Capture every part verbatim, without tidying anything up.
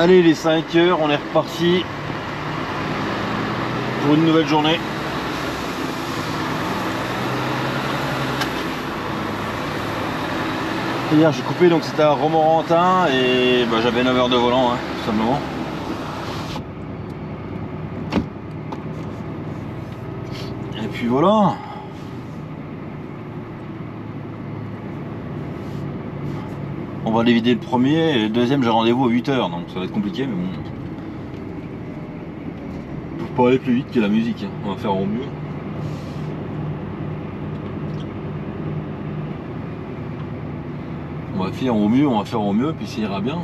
Allez, les cinq heures, on est reparti pour une nouvelle journée. Hier j'ai coupé, donc c'était à Romorantin et bah, j'avais neuf heures de volant, hein, tout simplement. Et puis voilà. On va aller vider le premier et le deuxième j'ai rendez-vous à huit heures, donc ça va être compliqué, mais bon. Faut pas aller plus vite que la musique, hein. On va faire au mieux. On va faire au mieux, on va faire au mieux, puis ça ira bien.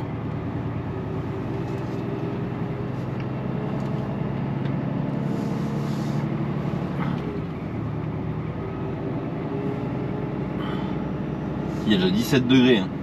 Il y a déjà dix-sept degrés. Hein.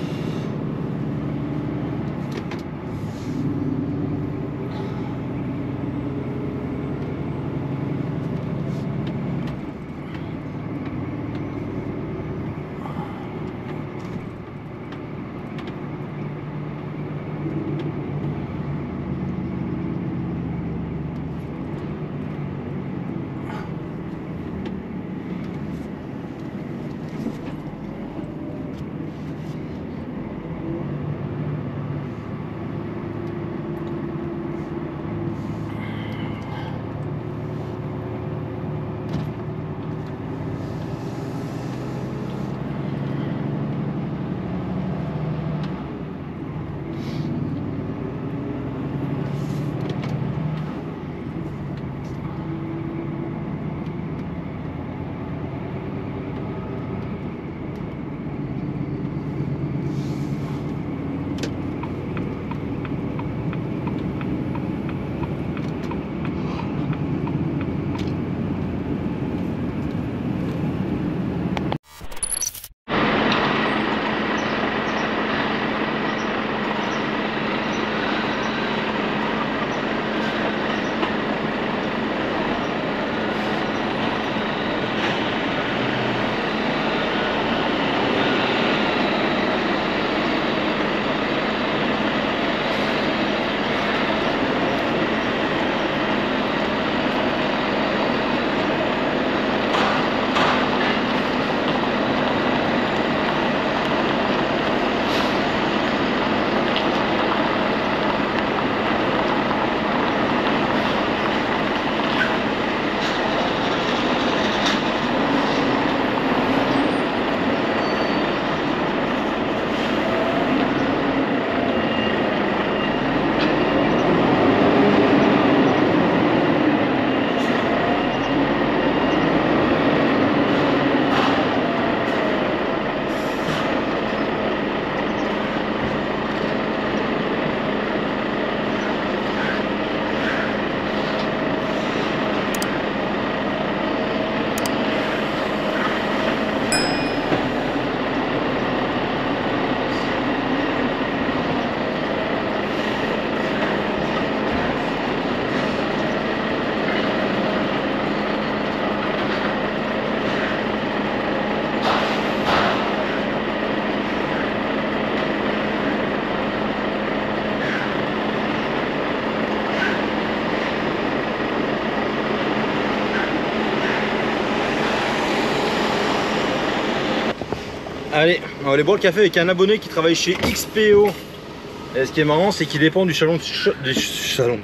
Allez, on va aller boire le café avec un abonné qui travaille chez X P O. Et ce qui est marrant, c'est qu'il dépend du salon, du, salon,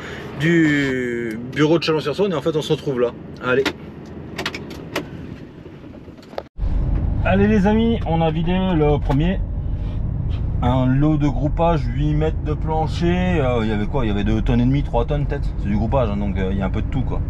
du bureau de Chalon-sur-Saône, et en fait on se retrouve là. Allez. Allez les amis, on a vidé le premier. Un lot de groupage, huit mètres de plancher. Euh, il y avait quoi? Il y avait deux tonnes et demie, trois tonnes peut-être. C'est du groupage, hein, donc euh, il y a un peu de tout quoi.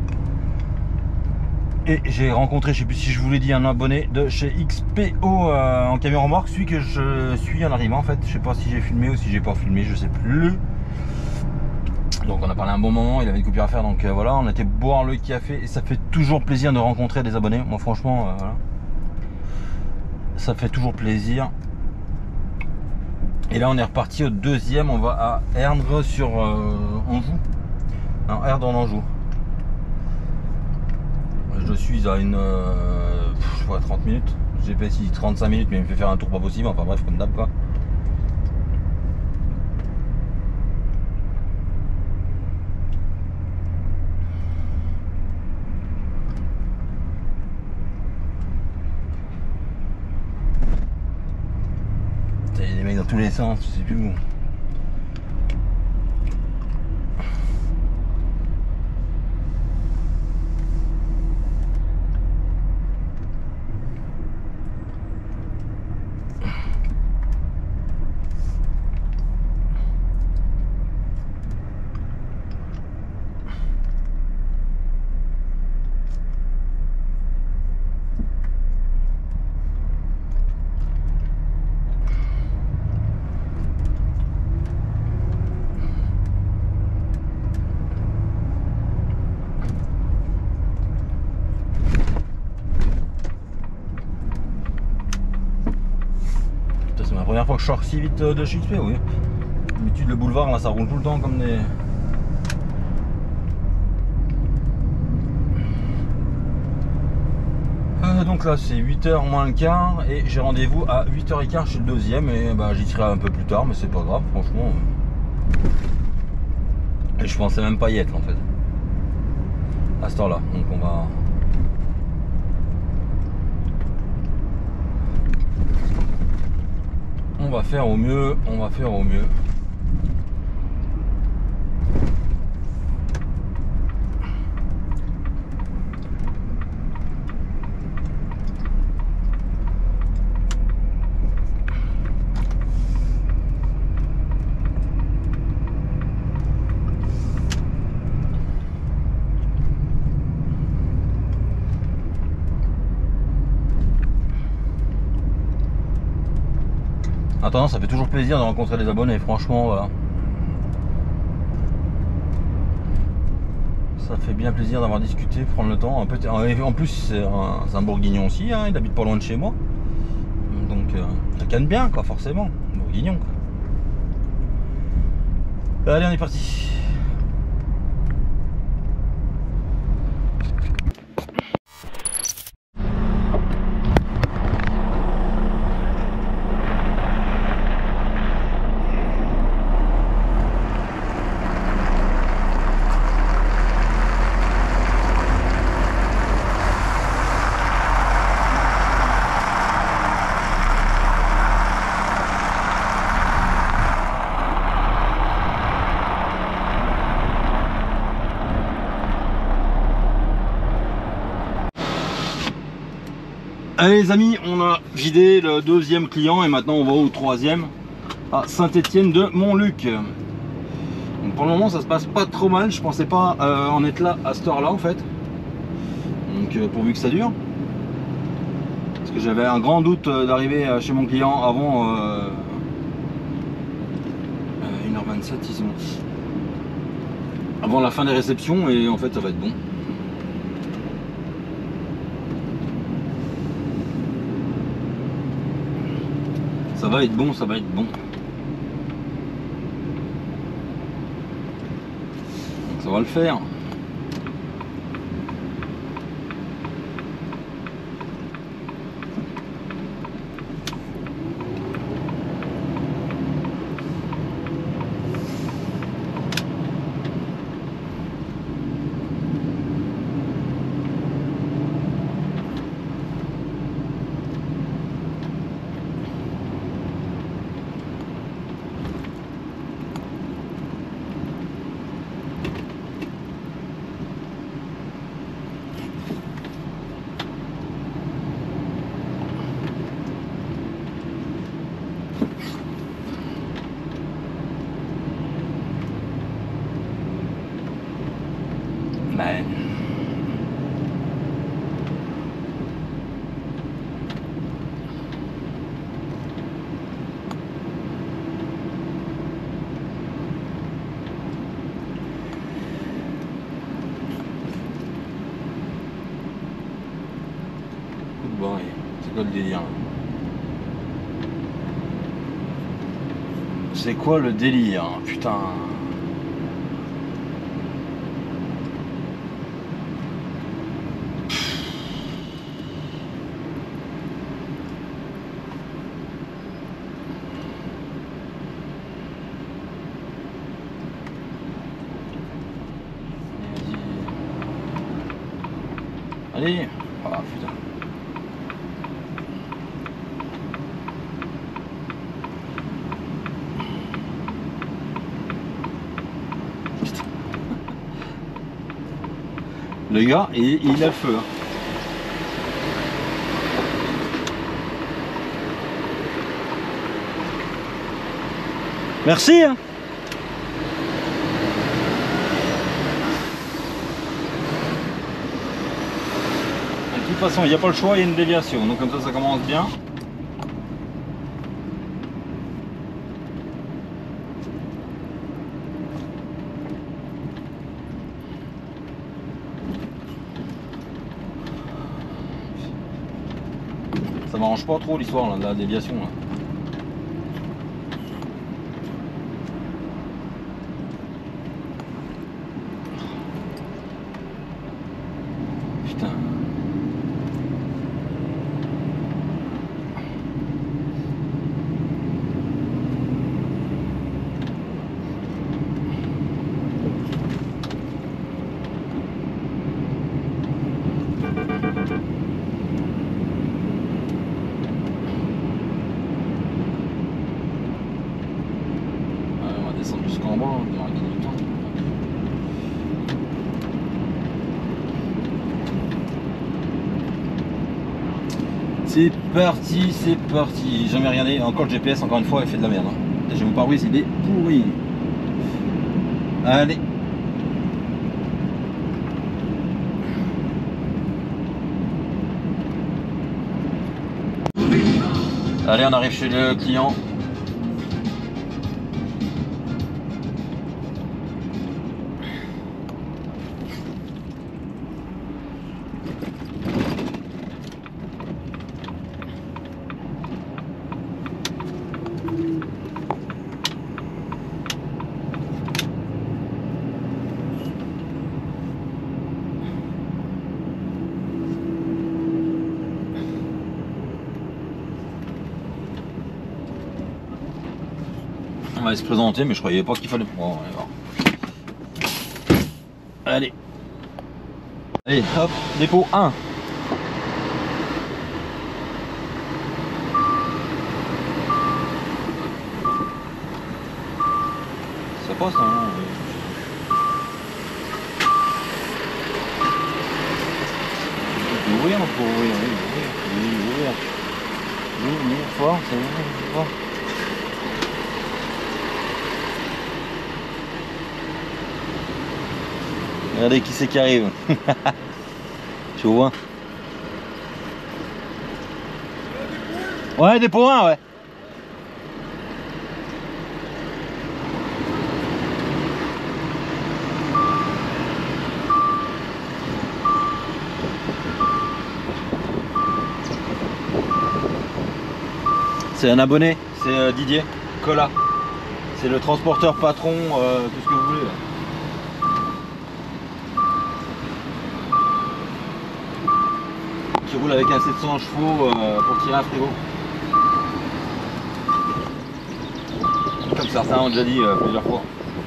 Et j'ai rencontré, je sais plus si je vous l'ai dit, un abonné de chez X P O euh, en camion remorque, celui que je suis en arrivant en fait. Je sais pas si j'ai filmé ou si j'ai pas filmé, je sais plus. Donc on a parlé un bon moment, il avait une coupure à faire, donc euh, voilà, on était boire le café et ça fait toujours plaisir de rencontrer des abonnés. Moi franchement, euh, voilà. Ça fait toujours plaisir. Et là on est reparti au deuxième, on va à Erdre sur euh, Anjou. Non, Erdre en Anjou. Je suis à une euh, je sais pas, trente minutes. J'ai fait ici trente-cinq minutes, mais il me fait faire un tour pas possible. Enfin bref, comme d'hab quoi. dans tous les sens, je sais plus où. C'est la première fois que je sors si vite de chez X P, oui. D'habitude le boulevard là ça roule tout le temps comme des... Euh, donc là c'est huit heures moins le quart et j'ai rendez-vous à huit heures quinze chez le deuxième et bah, j'y serai un peu plus tard mais c'est pas grave franchement. Et je pensais même pas y être en fait. À cette heure là. Donc on va... On va faire au mieux, on va faire au mieux. Attends, ça fait toujours plaisir de rencontrer des abonnés, franchement, voilà. Ça fait bien plaisir d'avoir discuté, prendre le temps. En plus, c'est un, un bourguignon aussi, hein, il habite pas loin de chez moi. Donc, euh, ça canne bien, quoi, forcément. Bourguignon, quoi. Allez, on est parti. Allez les amis, on a vidé le deuxième client et maintenant on va au troisième à Saint-Étienne de Montluc. Donc pour le moment ça se passe pas trop mal, je pensais pas euh, en être là à cette heure là en fait. Donc euh, pourvu que ça dure. Parce que j'avais un grand doute d'arriver chez mon client avant euh, une heure vingt-sept ils sont... avant la fin des réceptions et en fait ça va être bon. Ça va être bon, ça va être bon. Donc ça va le faire. Ben... Bon, c'est quoi le délire? C'est quoi le délire? Putain. Allez. Ah putain. le gars, et, et il a le feu. Hein. Merci. Hein. De toute façon, il n'y a pas le choix, il y a une déviation. Donc comme ça, ça commence bien. Ça m'arrange pas trop l'histoire là, de la déviation. Là. Putain. Jusqu'en bas, on aura gagné du temps. C'est parti, c'est parti. Jamais regardé. Encore le G P S, encore une fois, il fait de la merde. Hein. Déjà, mon pare-brise, il est pourri. Allez. Allez, on arrive chez le client. On va se présenter, mais je croyais pas qu'il fallait. Bon, on va voir. Allez. Allez, hop, dépôt un. Ça passe, hein. Il faut ouvrir, il faut ouvrir, oui, ouvrir, oui, ouvrir. Oui, ouvrir fort, c'est bon, fort. Regardez qui c'est qui arrive. Tu vois? Ouais, dépôt un, ouais. C'est un abonné, c'est euh, Didier Cola. C'est le transporteur patron, euh, tout ce que vous voulez. Là. Qui roule avec un sept cents chevaux euh, pour tirer un frigo. Comme certains ont déjà dit euh, plusieurs fois.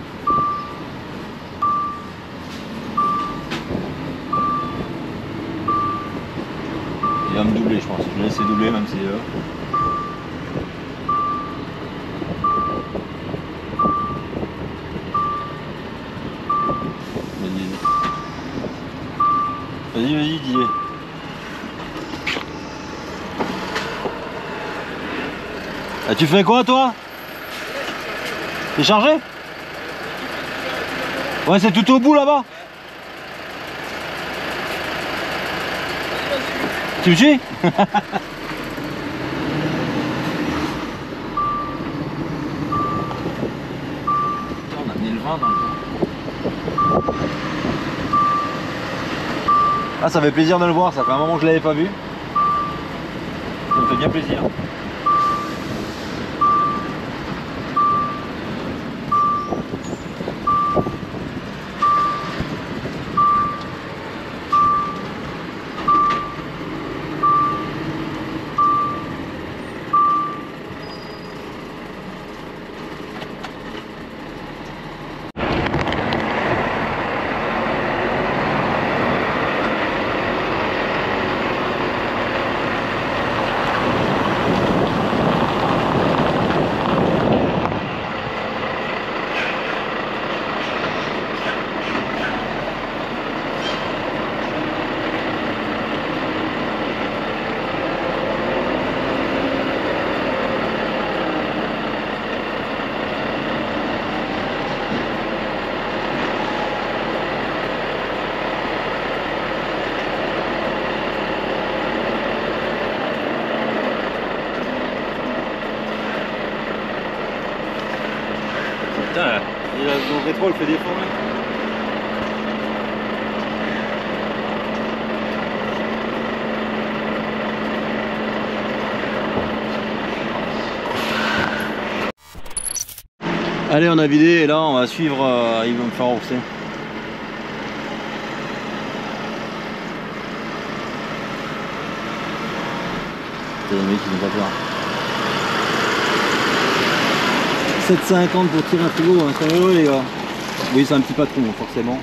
Il va me doubler, je pense. Je vais laisser doubler même si... Euh... Vas-y, vas-y, Didier. Ah, tu fais quoi, toi? T'es chargé? Ouais, c'est tout au bout, là-bas. Tu me suis? On a mis le vin dans le temps. Ah, ça fait plaisir de le voir, ça fait un moment que je l'avais pas vu. Ça me fait bien plaisir. Son rétro, elle fait défaut, mec. Allez, on a vidé et là on va suivre, euh, il va me faire rembourser. Les mecs ils ont pas peur. sept cinquante pour tirer un frigo, hein, c'est heureux les gars. Oui, c'est un petit patron forcément.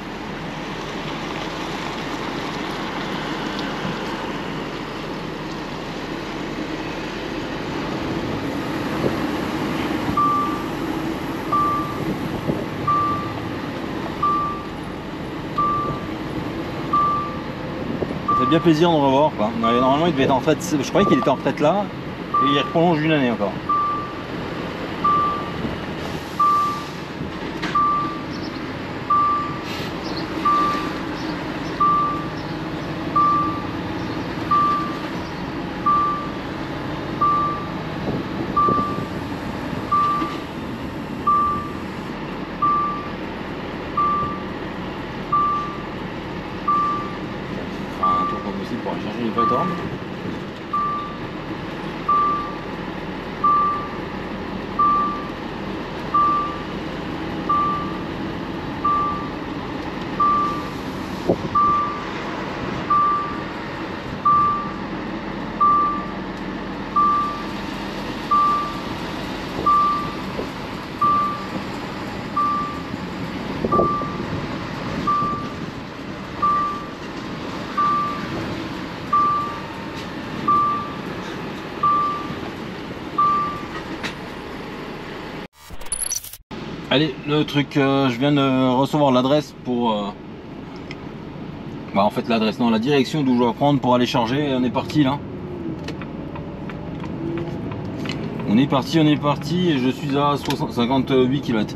Ça fait bien plaisir de le revoir quoi. Normalement il devait être en retraite, je croyais qu'il était en retraite là, et il prolonge une année encore. Pour aller chercher les plateformes. Allez, le truc, euh, je viens de recevoir l'adresse pour... Euh... Bah en fait l'adresse, non, la direction d'où je dois prendre pour aller charger. On est parti là. On est parti, on est parti et je suis à cinquante-huit kilomètres.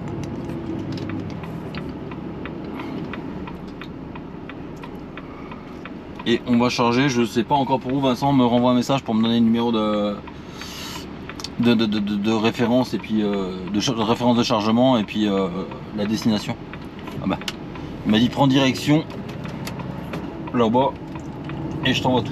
Et on va charger, je sais pas encore pour où. Vincent me renvoie un message pour me donner le numéro de... De, de, de, de référence et puis euh, de, de référence de chargement et puis euh, la destination. Ah bah, il m'a dit prends direction là-bas et je t'envoie tout.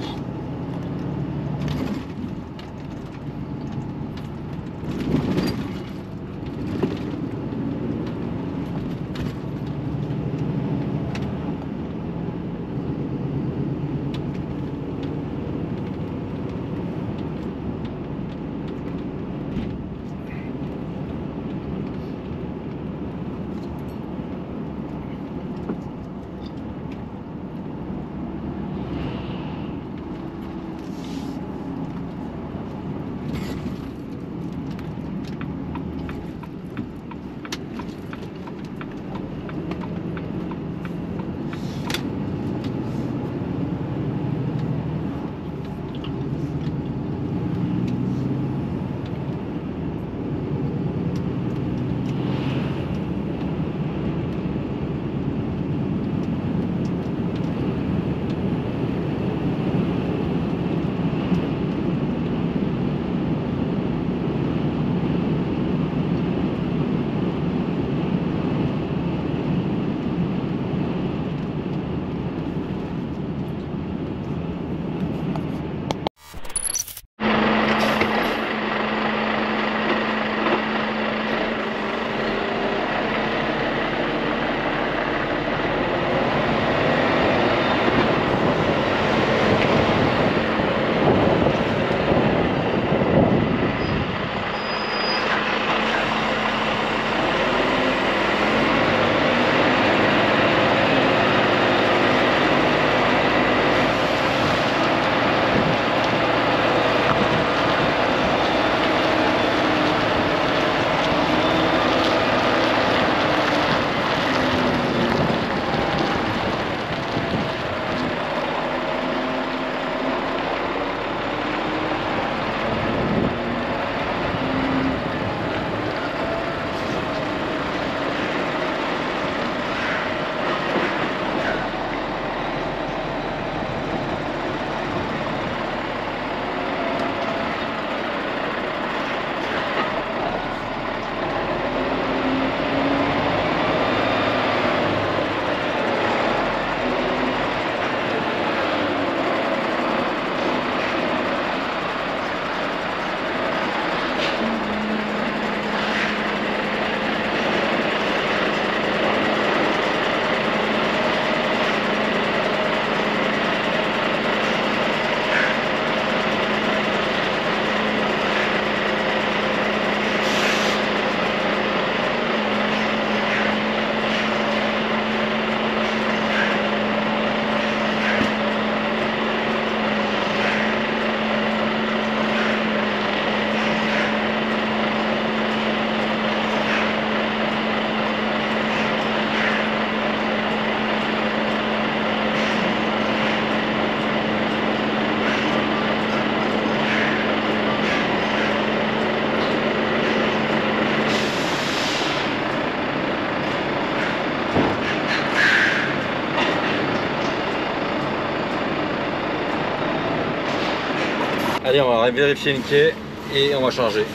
Allez, on va vérifier une quai et on va charger.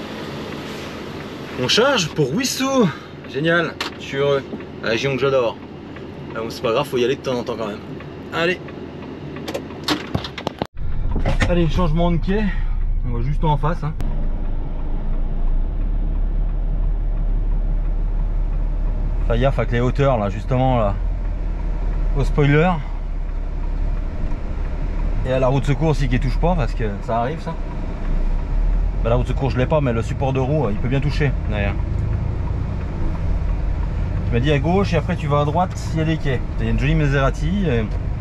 On charge pour Wissous. Génial, je suis heureux. La région que j'adore. Ah bon, c'est pas grave, faut y aller de temps en temps quand même. Allez. Allez, changement de quai. On va juste en face. Hein. Fais gaffe avec les hauteurs là, justement là. Au spoiler. Et à la roue de secours aussi qui touche pas parce que ça arrive ça. Bah, la roue de secours je l'ai pas, mais le support de roue il peut bien toucher derrière. Tu m'as dit à gauche et après tu vas à droite s'il y a des quais. Il y a une jolie Maserati. Et...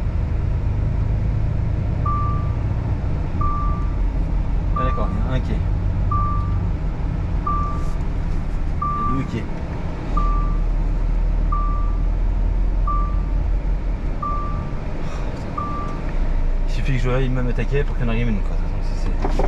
ah, d'accord, il y a un quai. Il y a deux quais. Il suffit que je aille même attaquer pour qu'il y en arrive une. Quoi. C'est...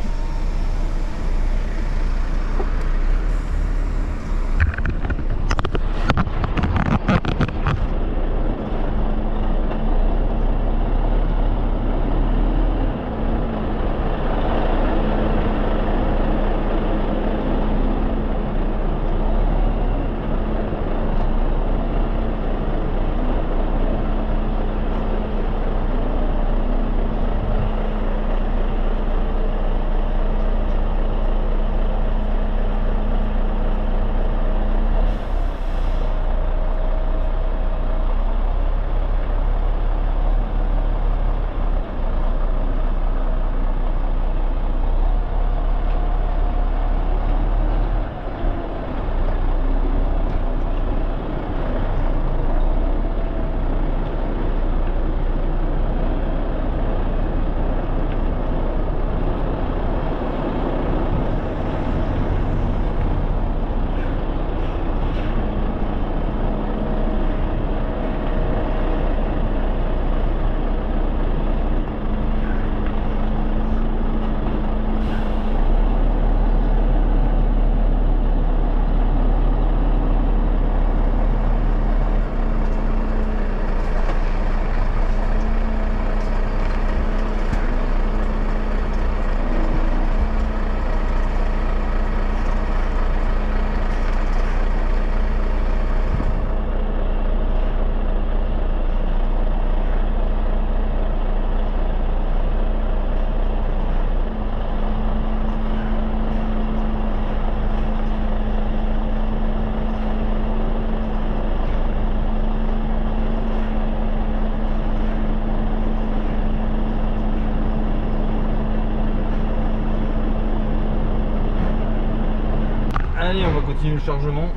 Allez, on va continuer le chargement.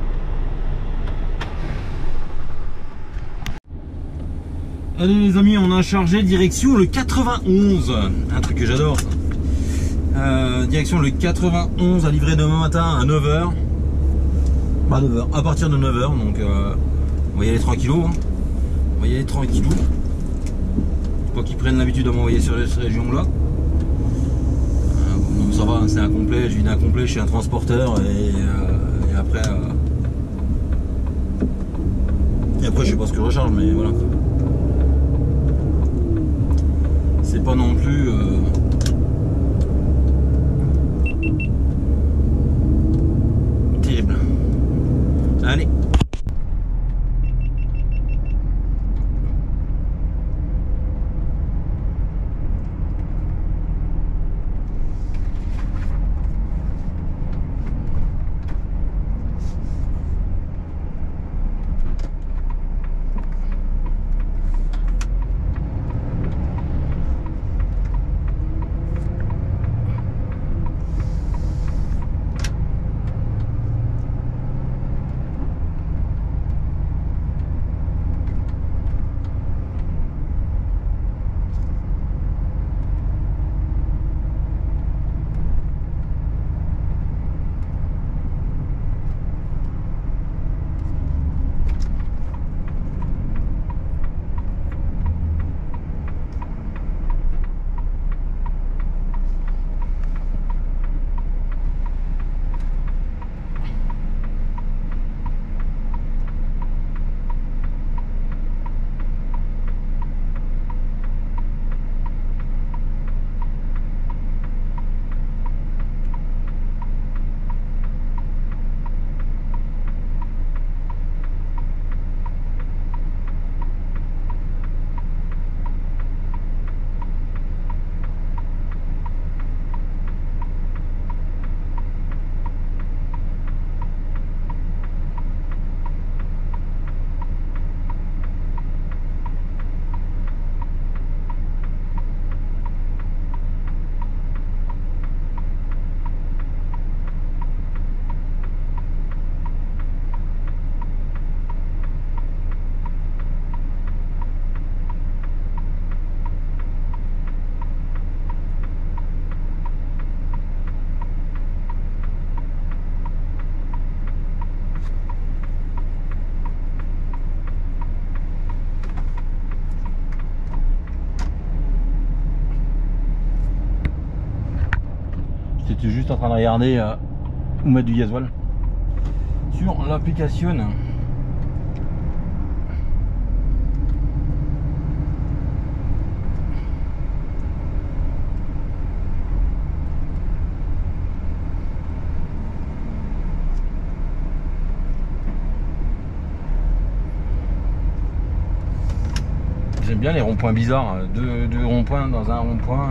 Allez les amis, on a chargé direction le quatre-vingt-onze. Un truc que j'adore. Euh, direction le quatre-vingt-onze à livrer demain matin à neuf heures. Bah neuf heures, à partir de neuf heures. Donc euh, on va y aller tranquillou. Hein. On va y aller tranquillou. Pas qu'ils prennent l'habitude de m'envoyer sur cette région là. Donc ça va, c'est incomplet, je vis d'incomplet, je suis un transporteur et, euh, et après euh, et après je sais pas ce que je recharge mais voilà. C'est pas non plus euh, terrible. Allez. j'étais juste en train de regarder euh, où mettre du gasoil sur l'application. J'aime bien les ronds-points bizarres, deux, deux ronds-points dans un rond-point.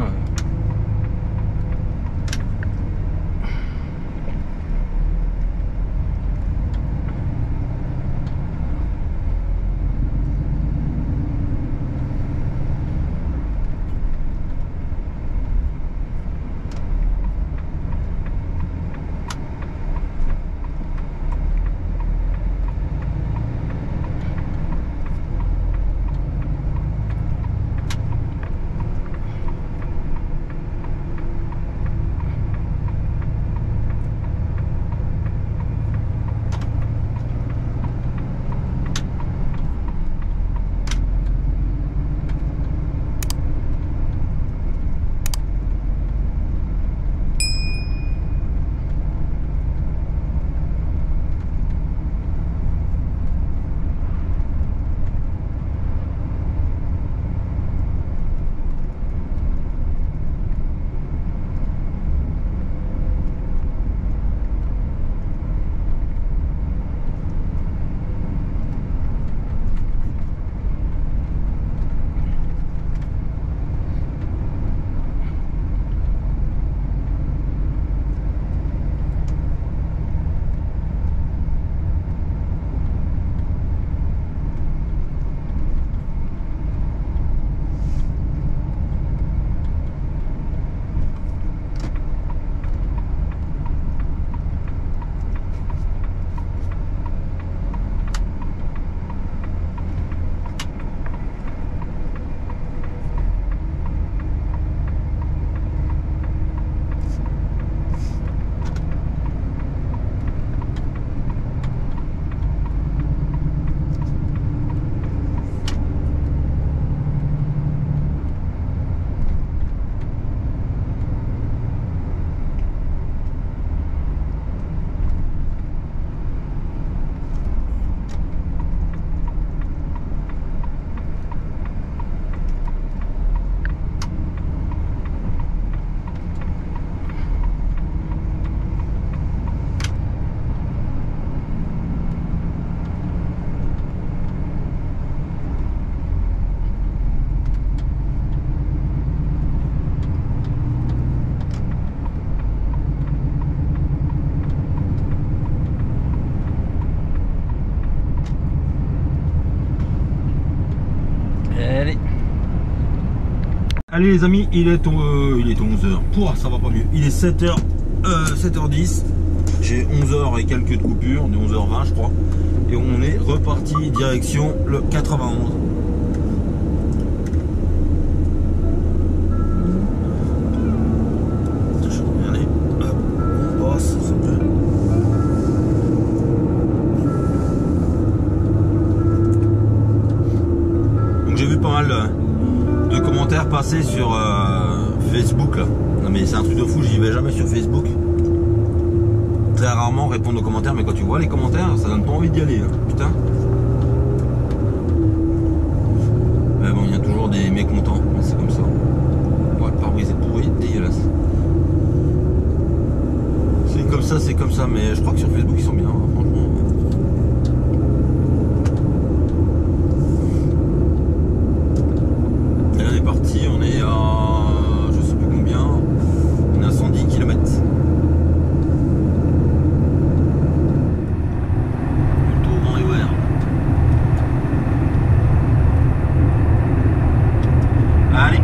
Allez les amis, il est, euh, il est onze heures. Pouah, ça va pas mieux. Il est sept heures, euh, sept heures dix. J'ai onze heures et quelques de coupures, de onze heures vingt je crois. Et on est reparti direction le quatre-vingt-onze. Allez, hop, on passe, ça peut. Donc j'ai vu pas mal de commentaires passer sur euh, Facebook là. Non mais c'est un truc de fou, j'y vais jamais sur Facebook. Très rarement répondre aux commentaires, mais quand tu vois les commentaires, ça donne pas envie d'y aller, hein. Putain. Mais bon, il y a toujours des mécontents, mais c'est comme ça. Ouais, le pare-brise est pourri, dégueulasse. C'est comme ça, c'est comme ça, mais je crois que sur Facebook ils sont bien, hein, franchement. Et là on est parti, on est à je sais plus combien, on est à cent dix kilomètres. Allez.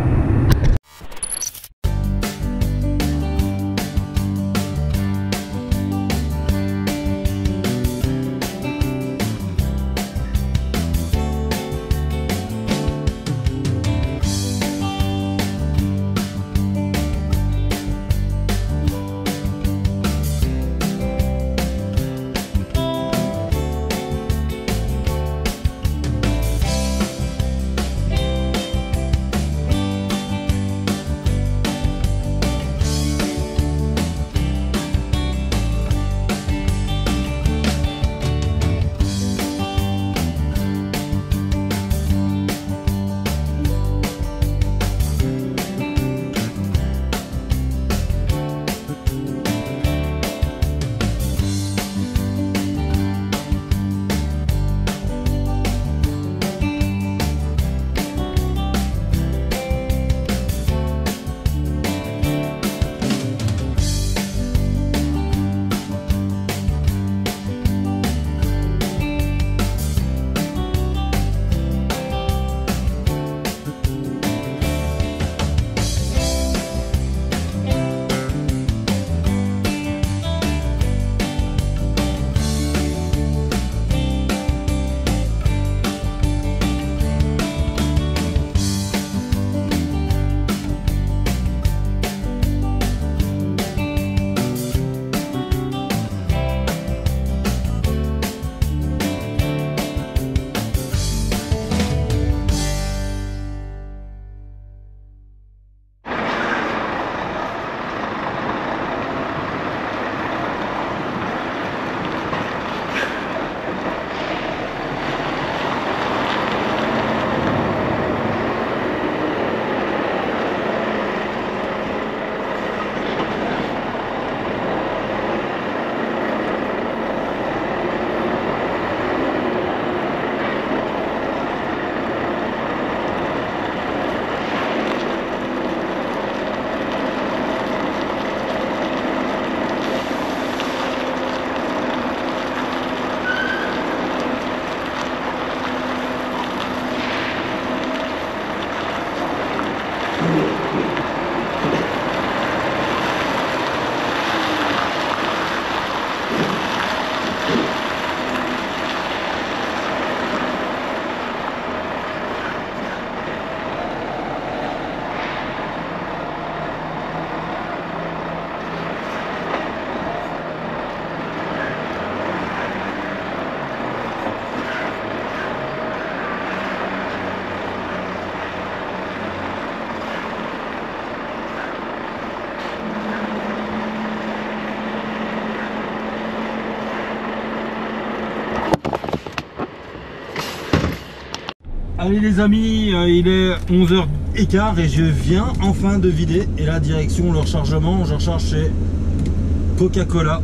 Allez les amis, euh, il est onze heures quinze et je viens enfin de vider. Et là, direction le rechargement, je recharge chez Coca-Cola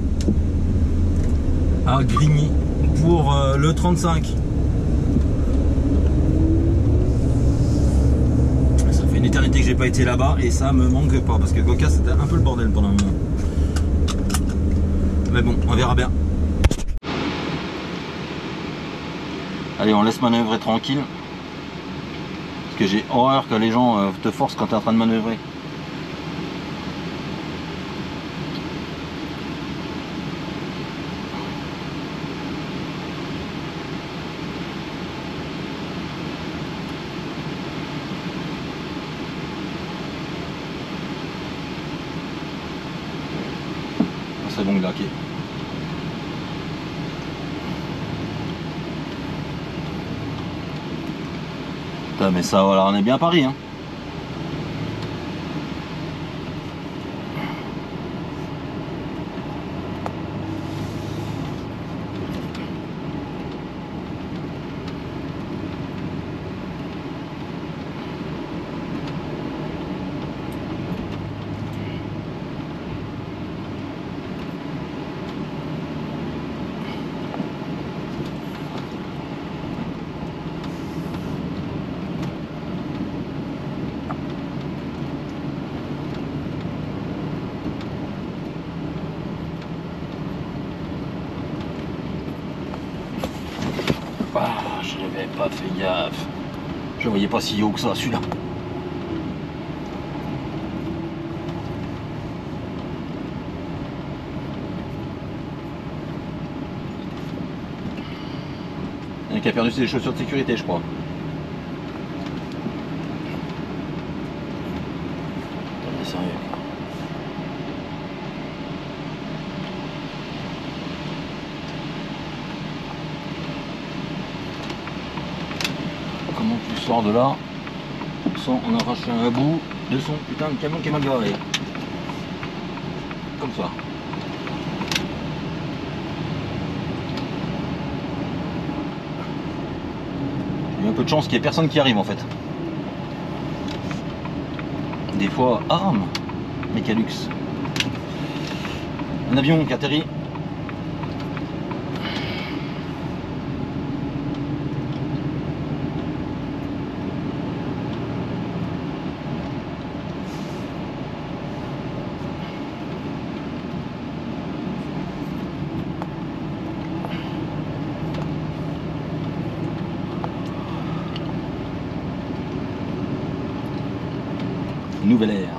à Grigny pour euh, le trente-cinq. Ça fait une éternité que j'ai pas été là-bas et ça me manque pas parce que Coca c'était un peu le bordel pendant un moment. Mais bon, on verra bien. Allez, on laisse manœuvrer tranquille. Parce que j'ai horreur que les gens euh, te forcent quand tu es en train de manœuvrer. C'est bon, glaqué. Putain, mais ça, voilà, on est bien à Paris, hein. Ah, je n'avais pas fait gaffe. Je voyais pas si haut que ça, celui-là. Il y en a qui a perdu ses chaussures de sécurité, je crois. Attendez, sérieux. Comment tu sors de là sans en arracher un bout de son putain de camion qui est mal garé? Comme ça. J'ai eu un peu de chance qu'il n'y ait personne qui arrive en fait. Des fois, ah, Mécalux. Un avion qui atterrit. Nouvelle ère.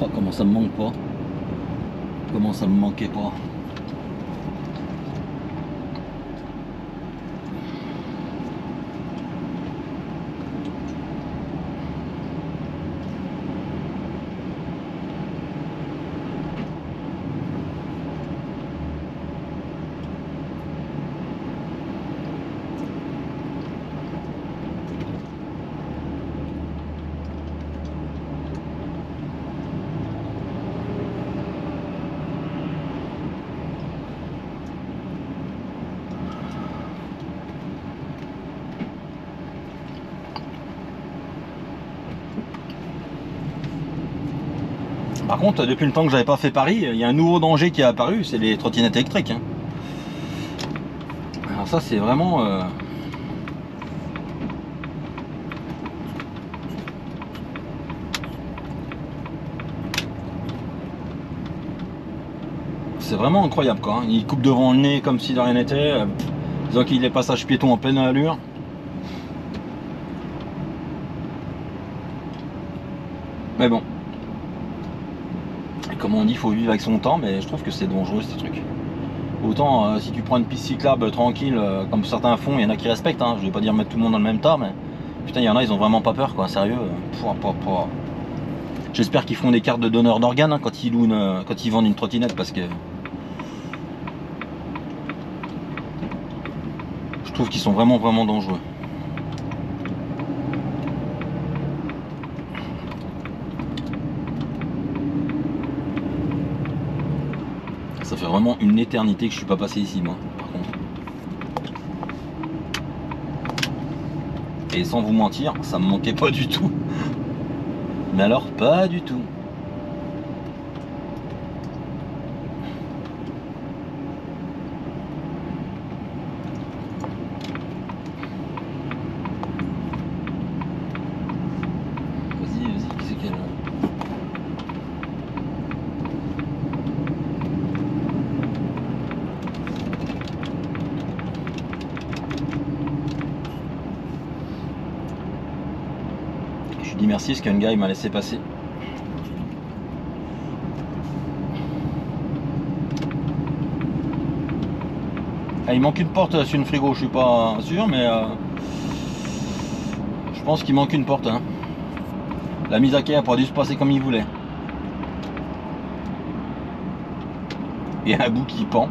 Oh, comment ça me manque pas. Comment ça me manquait pas. Par contre, depuis le temps que j'avais pas fait Paris, il y a un nouveau danger qui est apparu, c'est les trottinettes électriques. Hein. Alors ça, c'est vraiment... Euh... C'est vraiment incroyable quoi. Hein. Ils coupent devant le nez comme si de rien n'était. Euh, disons qu'il est passage piéton en pleine allure. Mais bon. Comme on dit, il faut vivre avec son temps, mais je trouve que c'est dangereux ces trucs. Autant euh, si tu prends une piste cyclable tranquille, euh, comme certains font, il y en a qui respectent, hein. Je vais pas dire mettre tout le monde dans le même tas, mais putain, il y en a, ils ont vraiment pas peur, quoi, sérieux. Euh, J'espère qu'ils font des cartes de donneur d'organes hein, quand ils louent une, quand ils vendent une trottinette, parce que je trouve qu'ils sont vraiment vraiment dangereux. Ça fait vraiment une éternité que je suis pas passé ici moi, par contre. Et sans vous mentir, ça me manquait pas du tout. Mais alors pas du tout. Vas-y, vas-y, qui c'est qu'elle... Je dis merci parce qu'un gars il m'a laissé passer. Ah, il manque une porte sur une frigo, je suis pas sûr, mais euh, je pense qu'il manque une porte. Hein. La mise à quai n'a pas dû se passer comme il voulait. Il y a un bout qui pend.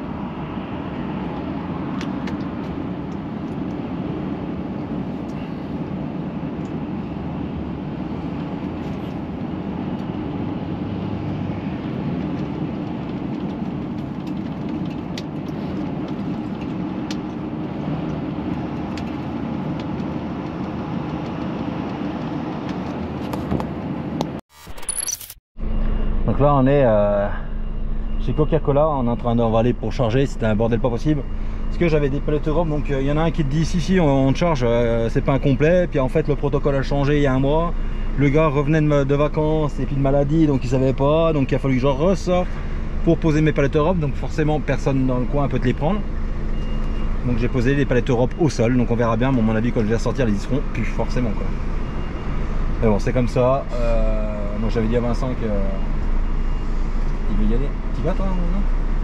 Donc là on est euh, chez Coca-Cola, on est en train d'en aller pour charger, c'était un bordel pas possible. Parce que j'avais des palettes Europe, donc il euh, y en a un qui te dit si si on, on te charge, euh, c'est pas incomplet. Puis en fait le protocole a changé il y a un mois. Le gars revenait de, de vacances et puis de maladie, donc il savait pas. Donc il a fallu que je ressorte pour poser mes palettes Europe. Donc forcément personne dans le coin peut te les prendre. Donc j'ai posé les palettes Europe au sol, donc on verra bien. Bon, à mon avis quand je vais ressortir, ils y seront plus forcément quoi. Mais bon c'est comme ça. Euh, moi j'avais dit à Vincent que... Il veut y aller. Tu vas toi non?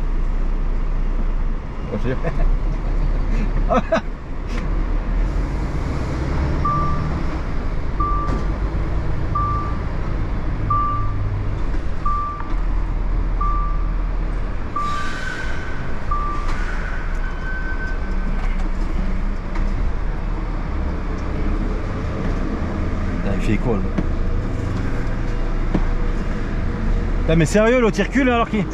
Bonjour. Il fait quoi là? Putain, mais sérieux l'autre il recule alors qu'il...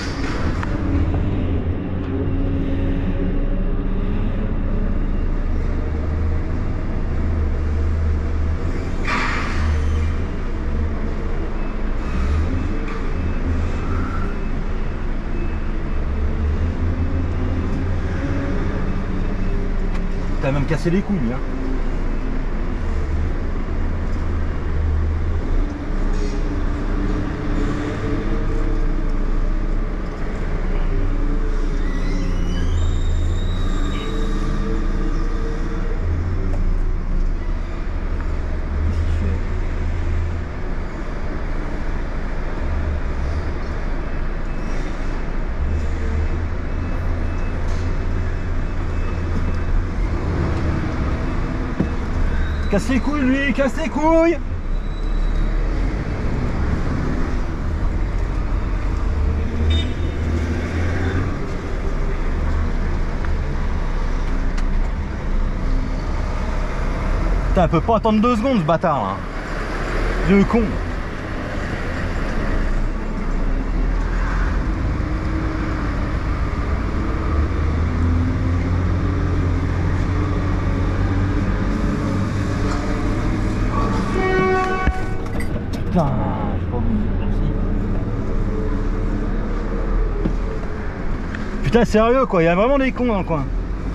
T'as même cassé les couilles lui hein. casse les couilles lui, casse les couilles. Putain, elle peut pas attendre deux secondes ce bâtard là. Vieux con. Putain, j'ai pas oublié, merci. Putain, sérieux quoi, il y a vraiment des cons dans le coin.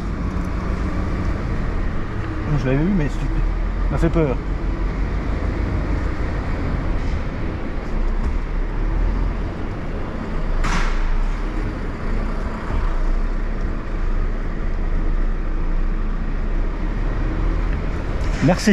Je l'avais vu, mais stupide. Ça m'a fait peur. Merci.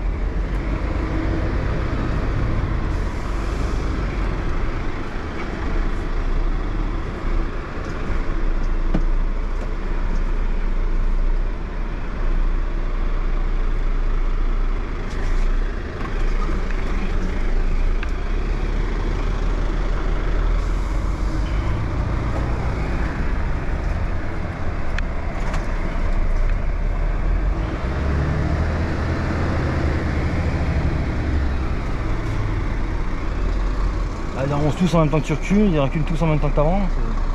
Ils avancent tous en même temps que tu recules, ils reculent tous en même temps que tu avances.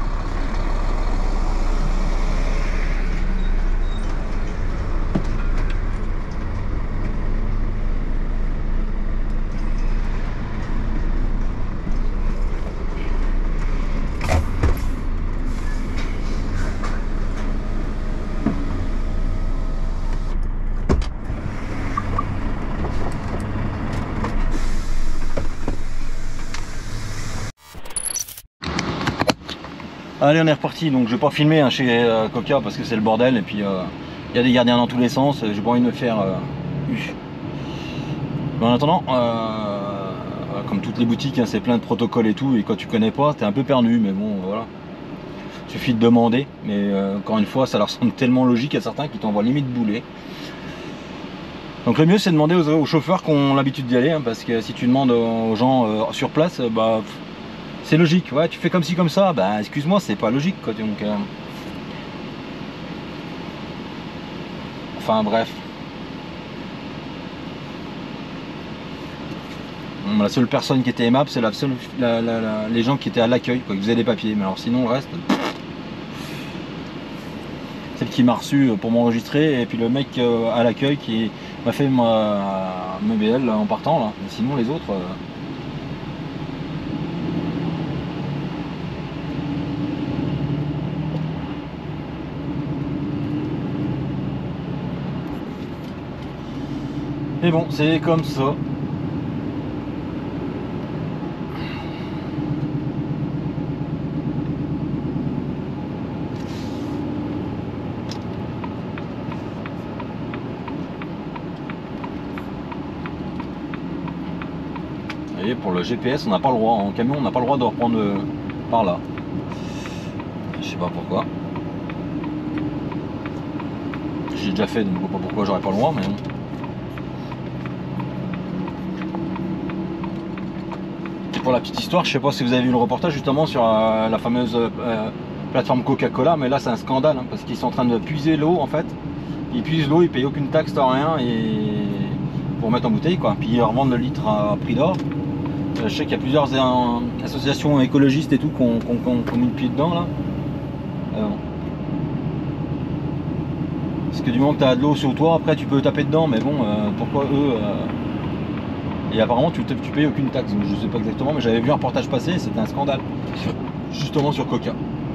Allez, on est reparti, donc je vais pas filmer hein, chez euh, Coca parce que c'est le bordel et puis il euh, y a des gardiens dans tous les sens, j'ai pas envie de me faire euh, mais en attendant euh, comme toutes les boutiques hein, c'est plein de protocoles et tout, et quand tu connais pas t'es un peu perdu, mais bon voilà, suffit de demander, mais euh, encore une fois ça leur semble tellement logique à certains qui t'envoient limite bouler. Donc le mieux c'est de demander aux, aux chauffeurs qui ont l'habitude d'y aller hein, parce que si tu demandes aux gens euh, sur place, bah c'est logique, ouais, tu fais comme ci comme ça, bah excuse-moi, c'est pas logique quoi, donc euh... enfin bref. La seule personne qui était aimable, c'est la seule, la, la, la, les gens qui étaient à l'accueil, quoi, qui faisaient des papiers, mais alors sinon le reste, celle qui m'a reçu pour m'enregistrer, et puis le mec euh, à l'accueil qui m'a fait ma, ma B L en partant là, mais sinon les autres. Euh... Mais bon, c'est comme ça. Vous voyez, pour le G P S, on n'a pas le droit. En camion, on n'a pas le droit de reprendre euh, par là. Je sais pas pourquoi. J'ai déjà fait, donc je vois pas pourquoi j'aurais pas le droit, mais bon. Pour la petite histoire, je sais pas si vous avez vu le reportage justement sur euh, la fameuse euh, plateforme Coca-Cola, mais là c'est un scandale hein, parce qu'ils sont en train de puiser l'eau en fait. Ils puisent l'eau, ils payent aucune taxe, rien, et pour mettre en bouteille quoi. Puis ils revendent le litre à prix d'or. Je sais qu'il y a plusieurs euh, associations écologistes et tout qui ont, qui ont, qui ont, qui ont mis le pied dedans là. Euh, parce que du moment que tu as de l'eau sur toi, après tu peux taper dedans, mais bon, euh, pourquoi eux euh, et apparemment tu, tu payes aucune taxe, donc je sais pas exactement, mais j'avais vu un reportage passer, c'était un scandale, justement sur Coca.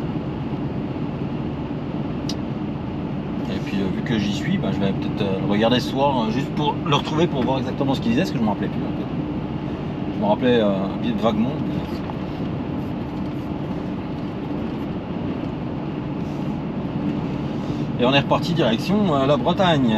Et puis euh, vu que j'y suis, bah, je vais peut-être euh, le regarder ce soir, euh, juste pour le retrouver, pour voir exactement ce qu'il disait, parce que je me rappelais plus. En fait. Je me rappelais euh, vaguement. Et on est reparti direction euh, la Bretagne.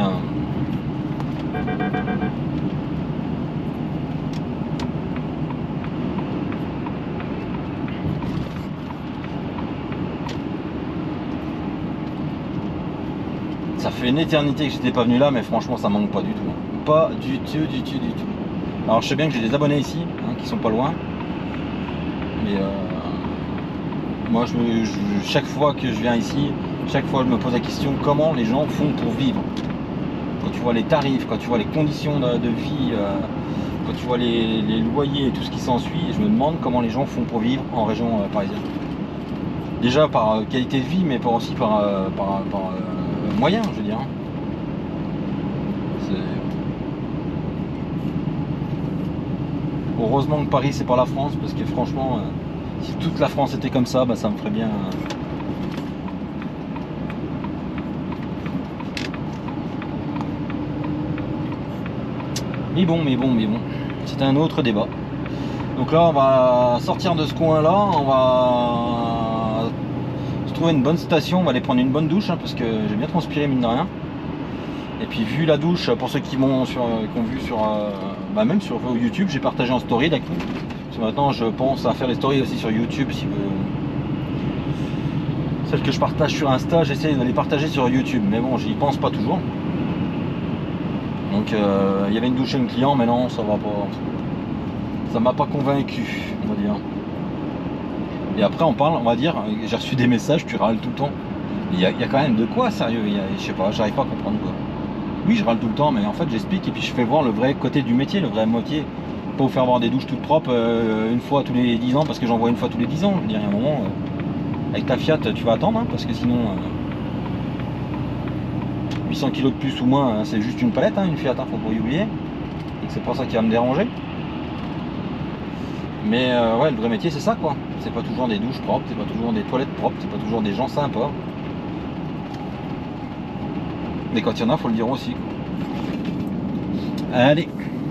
Ça fait une éternité que j'étais pas venu là, mais franchement ça manque pas du tout. pas du tout, du tout, du tout. Alors je sais bien que j'ai des abonnés ici, hein, qui sont pas loin. Mais euh, moi, je me, je, chaque fois que je viens ici, chaque fois je me pose la question comment les gens font pour vivre. Quand tu vois les tarifs, quand tu vois les conditions de, de vie, euh, quand tu vois les, les loyers et tout ce qui s'ensuit, je me demande comment les gens font pour vivre en région euh, parisienne. Déjà par euh, qualité de vie, mais pas aussi par, euh, par, par euh, moyen, je veux dire. Heureusement que Paris c'est pas la France, parce que franchement, euh, si toute la France était comme ça, bah, ça me ferait bien. Euh... Mais bon, mais bon, mais bon, c'est un autre débat. Donc là, on va sortir de ce coin-là, on va se trouver une bonne station, on va aller prendre une bonne douche, hein, parce que j'ai bien transpiré mine de rien. Et puis vu la douche, pour ceux qui m'ont sur, qui ont vu sur, euh, bah même sur YouTube, j'ai partagé en story là. Parce que maintenant je pense à faire les stories aussi sur YouTube. Si vous... Celles que je partage sur Insta, j'essaie de les partager sur YouTube, mais bon, j'y pense pas toujours. Donc euh, il y avait une douche chez un client, mais non, ça va pas. Ça m'a pas convaincu, on va dire. Et après on parle, on va dire, j'ai reçu des messages, tu râles tout le temps. Il y, a, il y a quand même de quoi, sérieux, il y a, je sais pas, j'arrive pas à comprendre quoi. Oui, je râle tout le temps, mais en fait j'explique et puis je fais voir le vrai côté du métier, le vrai métier. Pas vous faire voir des douches toutes propres euh, une fois tous les dix ans, parce que j'en vois une fois tous les dix ans. Je veux dire, il y a un moment, euh, avec ta Fiat, tu vas attendre, hein, parce que sinon, euh, huit cents kilos de plus ou moins, hein, c'est juste une palette, hein, une Fiat, hein, faut pas y oublier. Donc c'est pas ça qui va me déranger. Mais euh, ouais, le vrai métier c'est ça quoi. C'est pas toujours des douches propres, c'est pas toujours des toilettes propres, c'est pas toujours des gens sympas. Mais quand il y en a, faut le dire aussi. Allez.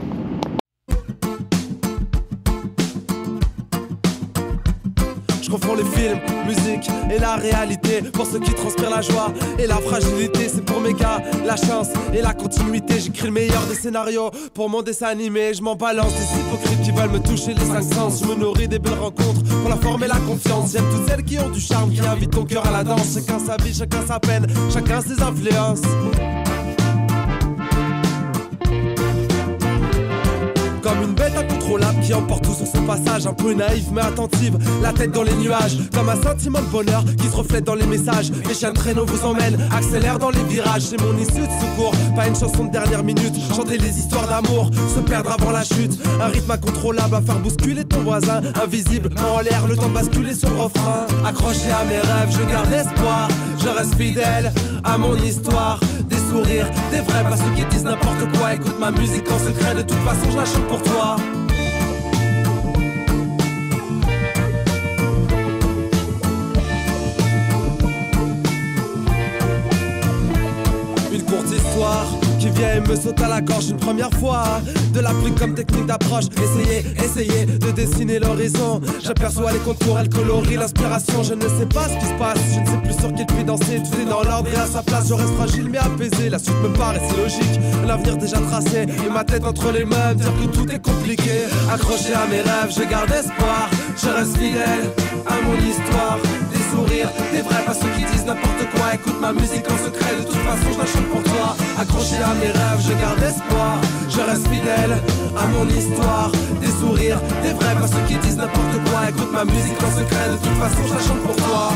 Je confonds les films, musique et la réalité. Pour ceux qui transpirent la joie et la fragilité, c'est pour mes gars, la chance et la continuité. J'écris le meilleur des scénarios pour mon dessin animé. Je m'en balance des hypocrites qui veulent me toucher les cinq sens. Je me nourris des belles rencontres pour la forme et la confiance. J'aime toutes celles qui ont du charme, qui invitent ton cœur à la danse. Chacun sa vie, chacun sa peine, chacun ses influences. Comme une bête incontrôlable qui emporte tout sur son passage. Un peu naïve mais attentive, la tête dans les nuages. Comme un sentiment de bonheur qui se reflète dans les messages. Les chiens de traîneau vous emmènent, accélère dans les virages. C'est mon issue de secours, pas une chanson de dernière minute. Chanter les histoires d'amour, se perdre avant la chute. Un rythme incontrôlable à faire bousculer ton voisin. Invisible, en l'air, le temps de basculer sur le refrain. Accroché à mes rêves, je garde espoir. Je reste fidèle à mon histoire. Des sourires, des vrais, pas ceux qui disent n'importe quoi. Écoute ma musique en secret, de toute façon je la chante pour toi. Une courte histoire qui vient et me saute à la gorge une première fois. De la pluie comme technique d'approche. Essayez, essayez de dessiner l'horizon. J'aperçois les contours, elle colorie l'inspiration. Je ne sais pas ce qui se passe, je ne sais plus sur quel pied danser. Tout est dans l'ordre et à sa place, je reste fragile mais apaisé. La suite me paraît si logique, l'avenir déjà tracé. Et ma tête entre les mains, dire que tout est compliqué. Accroché à mes rêves, je garde espoir. Je reste fidèle à mon histoire. Des sourires, des vrais, pas ceux qui disent n'importe quoi. Écoute ma musique en secret, de toute façon je la chante pour toi. Accroché à mes rêves, je garde espoir. Je reste fidèle à mon histoire. Des sourires, des vrais, pas ceux qui disent n'importe quoi. Écoute ma musique en secret, de toute façon je la chante pour toi.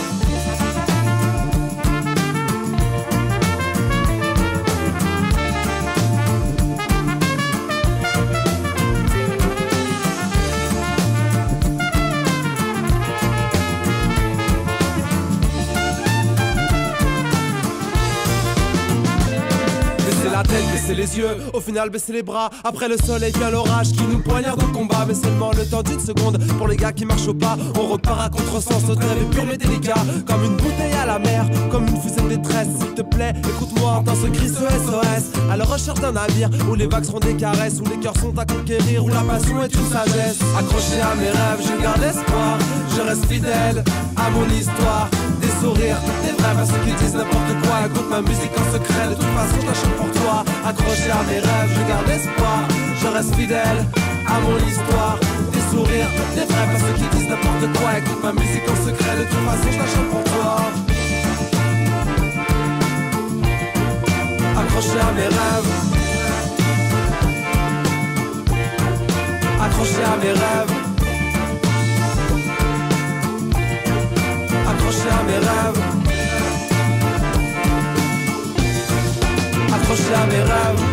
Baisser les yeux, au final baisser les bras. Après le soleil vient l'orage qui nous poignarde au combat. Mais seulement le temps d'une seconde. Pour les gars qui marchent au pas, on repart à contresens. Notre rêve est pur mais délicat, comme une bouteille à la mer, comme une fusée de détresse. S'il te plaît, écoute-moi dans ce cri, ce S O S. À la recherche d'un navire, où les vagues seront des caresses, où les cœurs sont à conquérir, où la passion est une sagesse. Accroché à mes rêves, je garde espoir. Je reste fidèle à mon histoire. Des sourires, des vrais, pas ceux qui disent n'importe quoi. Écoute ma musique en secret, de toute façon je la chante pour toi. Accroché à mes rêves, je garde espoir. Je reste fidèle à mon histoire. Des sourires, des vrais, pas ceux qui disent n'importe quoi. Écoute ma musique en secret, de toute façon je la chante pour toi. Accroché à mes rêves. accroché à mes rêves, accroché à mes rêves, accroché à mes rêves.